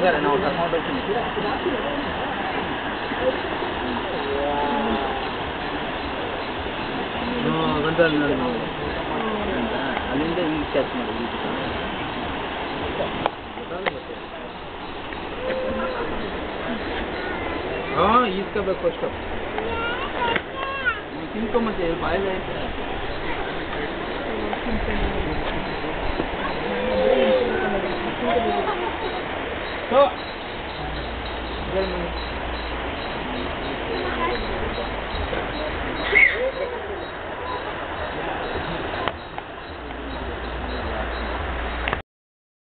ನಾವು ಕರ್ಕೊಂಡು ಹೋಗ್ತೀನಿ ಅಲ್ಲಿಂದ ಈಗ ಚಾರ್ಜ್ ಮಾಡಿ ಹಾಂ ಈಸ್ಕೋಬೇಕು ಅಷ್ಟು ತಿನ್ಕೊಂಬತ್ತೆ ಬಾಯಿಲೆ So,